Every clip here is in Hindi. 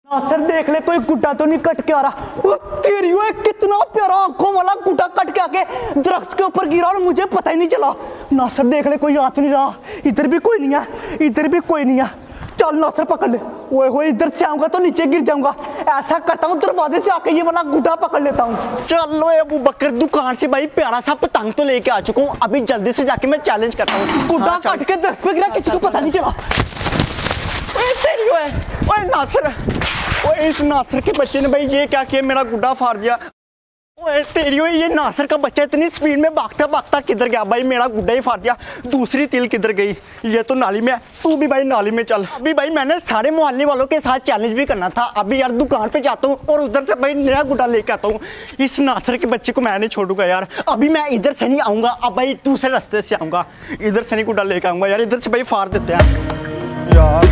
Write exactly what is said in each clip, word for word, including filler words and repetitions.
नासिर देख ले कोई गुड्डा तो नहीं कट के आ रहा। तेरी वो कितना प्यारा आंखों वाला गुड्डा कट के आके दरख्त के ऊपर गिरा और मुझे पता ही नहीं चला। नासिर देख ले कोई आ तो नहीं रहा, इधर भी कोई नहीं है, इधर भी कोई नहीं है। चल नासिर पकड़ ले। ओए होए इधर से आऊंगा तो नीचे गिर जाऊंगा। ऐसा करता हूँ दरवाजे से आके ये वाला गुड्डा पकड़ लेता हूँ। चलो अबू बकर दुकान से भाई प्यारा सा पतंग तो लेके आ चुका हूँ, अभी जल्दी से जाके मैं चैलेंज करता हूँ। गुड्डा हाँ, कट के दरख्त पे गिरा, किसी को पता नहीं चला। तेरी ओए ओए नासिर, ओए इस नासिर के बच्चे ने भाई ये क्या किया, मेरा गुड्डा फाड़ दिया। ओए तेरी ओए ये नासिर का बच्चा इतनी स्पीड में भागता भागता किधर गया भाई, मेरा गुड्डा ही फाड़ दिया। दूसरी तिल किधर गई, ये तो नाली में है। तू भी भाई नाली में चल। अभी भाई मैंने सारे मोहल्ले वालों के साथ चैलेंज भी करना था। अभी यार दुकान पे जाता हूँ और उधर से भाई नया गुड्डा लेके आता हूँ। इस नासिर के बच्चे को मैं नहीं छोड़ूंगा यार। अभी मैं इधर से नहीं आऊंगा, अब भाई दूसरे रास्ते से आऊंगा। इधर से नहीं गुड्डा लेके आऊंगा यार, इधर से भाई फाड़ देते हैं यार।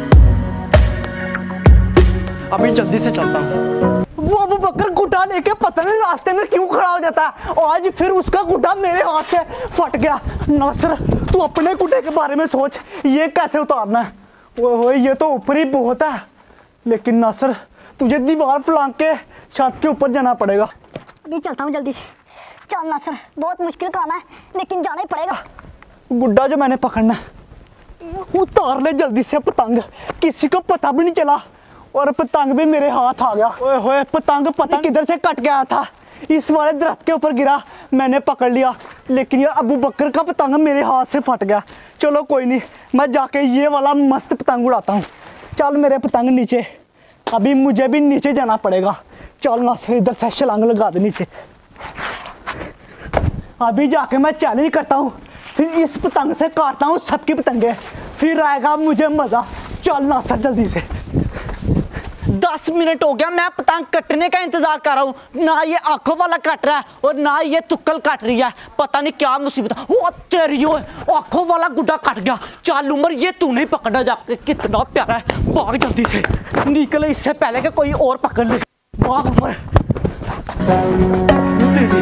अभी जल्दी से चलता हूँ। वो अबू बकर गुड्डा लेके पता नहीं रास्ते में क्यों खड़ा हो जाता है, और आज फिर उसका गुड्डा मेरे हाथ से फट गया। नासिर तू अपने गुड्डे के बारे में सोच, ये कैसे उतारना है। वो हो ये तो ऊपर ही बहुत है, लेकिन नासिर तुझे दीवार फलांग के छत के ऊपर जाना पड़ेगा। अभी चलता हूँ जल्दी से। चल नासिर बहुत मुश्किल काम है लेकिन जाना ही पड़ेगा। गुड्डा जो मैंने पकड़ना है उतार ले जल्दी से पतंग, किसी को पता भी नहीं चला और पतंग भी मेरे हाथ आ गया। ओए होए पतंग पता किधर से कट गया था, इस वाले दरख्त के ऊपर गिरा, मैंने पकड़ लिया, लेकिन ये अबू बकर का पतंग मेरे हाथ से फट गया। चलो कोई नहीं, मैं जाके ये वाला मस्त पतंग उड़ाता हूँ। चल मेरे पतंग नीचे, अभी मुझे भी नीचे जाना पड़ेगा। चल नासिर इधर से छलांग लगा दे नीचे। अभी जाके मैं चैलेंज करता हूँ, फिर इस पतंग से काटता हूँ सबकी पतंगे, फिर आएगा मुझे मजा। चल नासिर जल्दी से। दस मिनट हो गया मैं पतंग कटने का इंतजार कर रहा हूँ, ना ये आंखों वाला कट रहा है और ना ये तुक्कल कट रही है। पता नहीं क्या मुसीबत है। ओ तेरी ओए आंखों वाला गुड्डा कट गया। चल उमर ये तू नहीं पकड़ा जाके, कितना प्यारा है। भाग जल्दी से, निकले इससे पहले कि कोई और पकड़ ले। भाग उमर। तेरी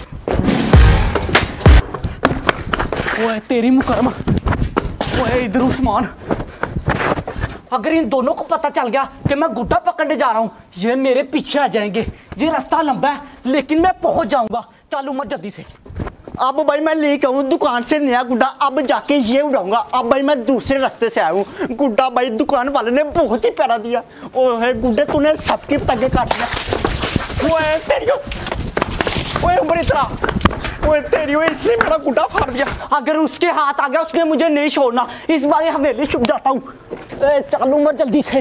ओए तेरी मुकरमा, ओए इधर उस्मान। अगर इन दोनों को पता चल गया कि मैं गुड्डा पकड़ने जा रहा हूँ, ये मेरे पीछे आ जाएंगे। ये रास्ता लंबा है लेकिन मैं पहुंच जाऊंगा। चल उमर जल्दी से। अब भाई मैं लेके आऊँ दुकान से नया गुड्डा, अब जाके ये उड़ाऊंगा। अब भाई मैं दूसरे रास्ते से आया हूँ। गुड्डा भाई दुकान वाले ने बहुत ही प्यारा दिया। ओए गुड्डे तूने सबकी पतंगे काट दिया। ओए तेरी ओए उमर इतना ओए तेरी ओए इसने मेरा गुड्डा फाड़ दिया। अगर उसके हाथ आ गया उसने मुझे नहीं छोड़ना, इस बार हवेली छुप जाता हूँ। चल उमर जल्दी से।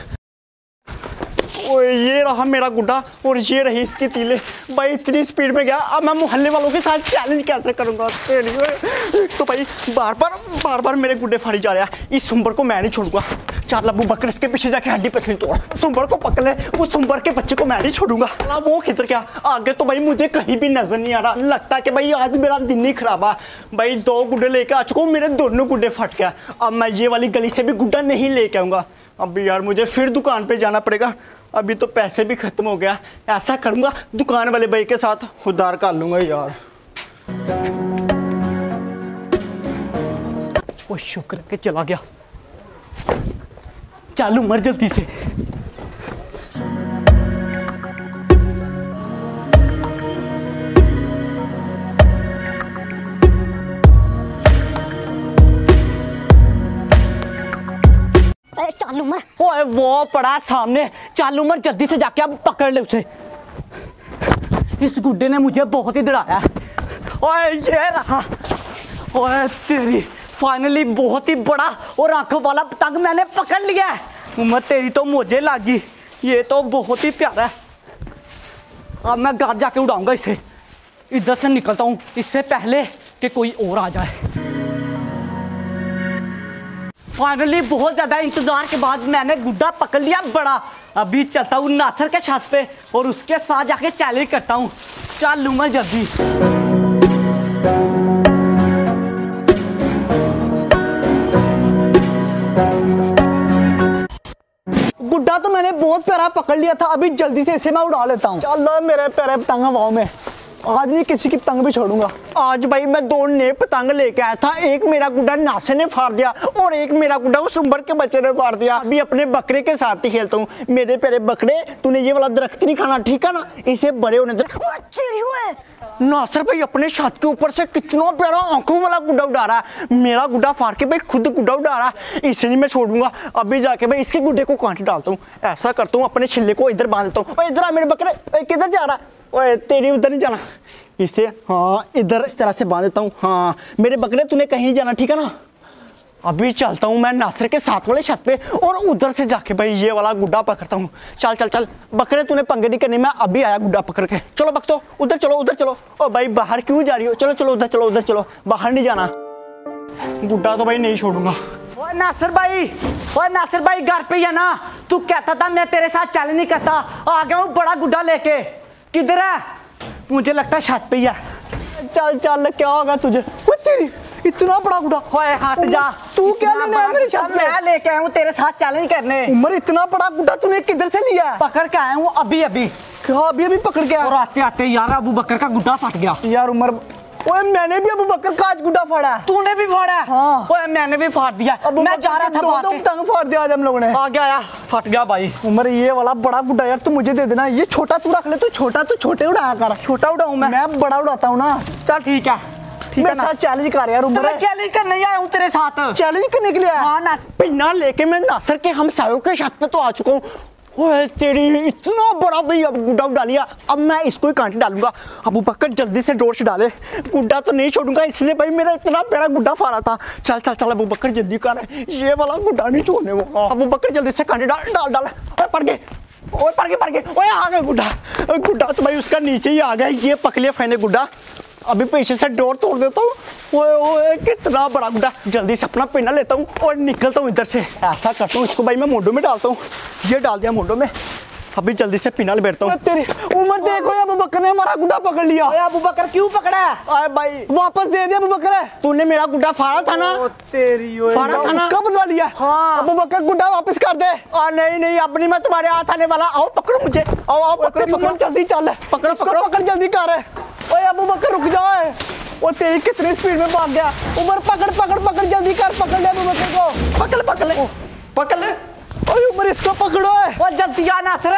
ओए ये रहा मेरा गुड्डा और ये रही इसकी तीले। भाई इतनी स्पीड में गया, अब मैं मोहल्ले वालों के साथ चैलेंज कैसे करूंगा। तो भाई बार बार बार बार मेरे गुड्डे फाड़ी जा रहा है। इस सुंबर को मैं नहीं छोड़ूंगा। चल अबू बकर इसके पीछे जाके हड्डी पसली तोड़, सुंबर को पकड़ ले। वो सुंबर के बच्चे को मैं नहीं छोड़ूंगा। वो किधर क्या आगे तो भाई मुझे कहीं भी नजर नहीं आ रहा। लगता है कि भाई आज मेरा दिन ही खराब है। भाई दो गुड्डे लेके आ चुका हूँ, मेरे दोनों गुड्डे फट गया। अब मैं ये वाली गली से भी गुड्डा नहीं लेके आऊंगा। अब यार मुझे फिर दुकान पे जाना पड़ेगा। अभी तो पैसे भी खत्म हो गया। ऐसा करूंगा दुकान वाले भाई के साथ उधार कर लूंगा यार। वो शुक्र के चला गया। चल उमर जल्दी से। चल उमर। ओए वो पड़ा सामने। चल उमर जल्दी से जाके अब पकड़ ले उसे। इस गुड्डे ने मुझे बहुत ही डराया। ओए ये रहा। ओए तेरी फाइनली बहुत ही बड़ा और आंखों वाला पतंग मैंने पकड़ लिया है। उमर तेरी तो मुझे लगी, ये तो बहुत ही प्यारा है। अब मैं घर जाके उड़ाऊंगा इसे। इधर से निकलता हूँ इससे पहले कि कोई और आ जाए। फाइनली बहुत ज्यादा इंतजार के बाद मैंने गुड्डा पकड़ लिया बड़ा। अभी चलता हूँ नासिर के छत पे और उसके साथ जाके चैलेंज करता हूँ। चल उमर जल्दी। गुड्डा तो मैंने बहुत प्यारा पकड़ लिया था, अभी जल्दी से इसे मैं उड़ा लेता हूँ। चलो मेरे प्यारे पतंग हवाओं में। आज नहीं किसी की पतंग भी छोड़ूंगा। आज भाई मैं दो नए पतंग लेके आया था, एक मेरा गुड्डा नासे ने फाड़ दिया और एक मेरा गुड्डा उस उम्र के बच्चे ने फाड़ दिया। अभी अपने बकरे के साथ ही खेलता हूँ। मेरे प्यारे बकरे, तूने ये वाला दरख्त नहीं खाना, ठीक है ना? इसे बड़े होने दे। नासिर भाई अपने छत के ऊपर से कितना प्यारा आंखों वाला गुड्डा उड़ा रहा है। मेरा गुड्डा फाड़ के भाई खुद गुड्डा उड़ा रहा है। इसे नहीं मैं छोड़ूंगा। अभी जाके भाई इसके गुड्डे को कांटे डालता हूँ। ऐसा करता हूँ, अपने छिल्ले को इधर बांध देता हूँ। ओए इधर आ मेरे बकरे, ओए किधर जा रहा है? ओए तेरी उधर नहीं जाना, इसे हाँ इधर इस तरह से बांध देता हूँ। हाँ मेरे बकरे, तूने कहीं नहीं जाना, ठीक है ना? अभी चलता हूँ मैं नासिर के साथ वाले छत पे और उधर से जाके भाई ये वाला गुड्डा पकड़ता हूँ। चल चल चल बकरे, तूने पंगे नहीं करने, मैं अभी आया गुड्डा पकड़ के। चलो बकतो, उधर चलो उधर चलो। ओ भाई बाहर क्यों जा रही हो? चलो चलो उधर चलो उधर चलो, बाहर नहीं जाना। गुड्डा तो भाई नहीं छोड़ूंगा। ओए नासिर भाई, ओए नासिर भाई घर पे ही है ना? तू कहता था मैं तेरे साथ चैलेंज नहीं करता, आ गया हूँ बड़ा गुड्डा लेके। किधर है? मुझे लगता है छत पे ही है। चल चल, क्या होगा तुझे? वो तेरी इतना बड़ा गुड्डा। ओए हट जा। तू क्या लेने आया मेरे छत पे? मैं लेके आया हूँ तेरे साथ चैलेंज करने। उमर इतना बड़ा गुड्डा तूने किधर से लिया है? पकड़ के आया हूँ अभी अभी। क्या अभी अभी पकड़ के आया? और आते आते यार अबू बकर का गुड्डा फट गया। यार उमर, ओए मैंने भी अबू बकर का आज गुड्डा फाड़ा है। तूने भी फाड़ा है? हाँ। ओए मैंने भी फाड़ दिया। मैं जा रहा था दो वहाँ दो पे। पतंग फाड़ दिया आज हम लोगों ने। आ गया यार, फट गया भाई। उमर ये वाला बड़ा गुड्डा यार तू मुझे दे देना। ये छोटा तू रख ले, तू छोटा तू छोटे उड़ाया कर। छोटा उड़ाऊं मैं? मैं बड़ा उड़ाता हूँ ना। चल ठीक है, ठीक है मेरे ना? साथ चैलेंज कर यार तो उमर। मैं चैलेंज करने ही आया हूँ तेरे साथ। चैलेंज करने के लिए आया? हाँ ना। पिन्ना लेके मैं नासिर के हम सायों के छत पे तो आ चुका हूँ। ओए तेरी इतना बड़ा भाई अब गुड्डा उड़ा लिया। अब मैं इसको ही कांटे डालूंगा। अबू बकर जल्दी से डोर से डाले, गुड्डा तो नहीं छोड़ूंगा। इसने भाई मेरा इतना प्यारा गुड्डा फाड़ा था। चल चल चल अबू बकर जल्दी कर, ये वाला गुड्डा नहीं छोड़ने वो। अबू बकर जल्दी से कांटे डाल डाल डाल। ओए पड़ गए, ओए पड़ गए पड़ गए। ओए आ गया गुड्डा। गुड्डा तो भाई उसका नीचे ही आ गया। ये पक लिया फैने गुड्डा। अभी पीछे से डोर तोड़ देता हूँ। ओए ओए कितना बड़ा गुड्डा। जल्दी से अपना पिन्ना लेता हूँ और निकलता हूँ इधर से। ऐसा करता हूँ, इसको भाई मैं मोंडो में डालता हूँ। ये डाल दिया मोंडो में। अभी जल्दी से पिन्ना बैठता हूँ। तेरी उमर देखो अबू बकर ने हमारा गुड्डा पकड़ लिया। ओए अबू बकर क्यों पकड़ा है? आए भाई, वापस दे दिया अबू बकर। तूने मेरा गुड्डा फाड़ा था ना? तेरी फाड़ा था ना? उसका बदला लिया। हाँ। अबू बकर गुड्डा वापस कर दे। आ, नहीं नहीं अब नहीं मैं तुम्हारे हाथ आने वाला। आओ पकड़ो मुझे, आओ आओ पकड़ो पकड़ो पकड़ो जल्दी चल। पकड़ो इसको पकड़ो। पकड़ जल्दी कर। ओए अबू बकर रुक जाए। वो तेरी कितनी स्पीड में भाग गया। उमर पकड़ पकड़ पकड़ जल्दी कर, पकड़ ले अबू बकर को। पकड़ ले पकड़ ले पकड़ ले। ओए उमर इसको पकड़ो। वो जल्दी आ नासिर।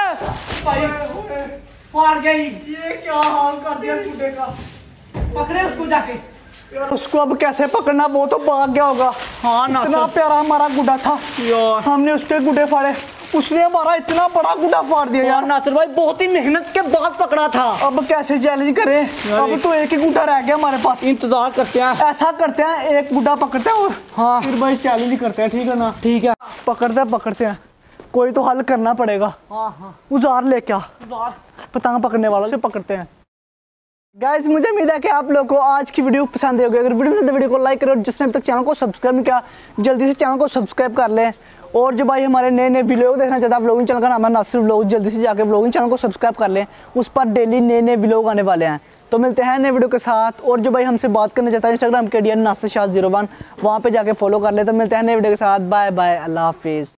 फाड़ गई। ये क्या हाल कर दिया गुड्डे का। पकड़े उसको जाके। यार उसको अब कैसे पकड़ना? वो तो भाग गया होगा। हाँ इतना नासिर प्यारा हमारा गुड्डा था यार। हमने उसके गुड्डे फाड़े, उसने हमारा इतना बड़ा गुड्डा फाड़ दिया यार यार। नासिर भाई बहुत ही मेहनत के बाद पकड़ा था। अब कैसे चैलेंज करें? अब तो एक ही गुड्डा रह गया हमारे पास। इंतजार करते हैं। ऐसा करते हैं, एक गुड्डा पकड़ते हैं और हाँ। फिर भाई चैलेंज करते हैं, ठीक है ना? ठीक है। पकड़ते हैं पकड़ते हैं, कोई तो हल करना पड़ेगा। हाँ हाँ। उजार ले क्या पतंग पकड़ने वालों से पकड़ते हैं। गाइस मुझे उम्मीद है कि आप लोगों को आज की वीडियो पसंद आई होगी। अगर वीडियो पसंद है वीडियो को लाइक करो और जिसने अभी तक चैनल को सब्सक्राइब नहीं किया जल्दी से चैनल को सब्सक्राइब कर लें। और जो भाई हमारे नए नए वीडियो देखना चाहता है व्लॉगिंग चैनल का नाम है नासिर व्लॉग, जल्दी से जाकर व्लॉगिंग चैनल को सब्सक्राइब कर लें। उस पर डेली नए नए व्लॉग आने वाले हैं। तो मिलते हैं नए वीडियो के साथ। और जो भाई हमसे बात करना चाहता है इंस्टाग्राम के D N Nasir Shah zero one, वहाँ पर जाके फॉलो कर ले। तो मिलते हैं नए वीडियो के साथ। बाय बाय, अल्लाह हाफिज़।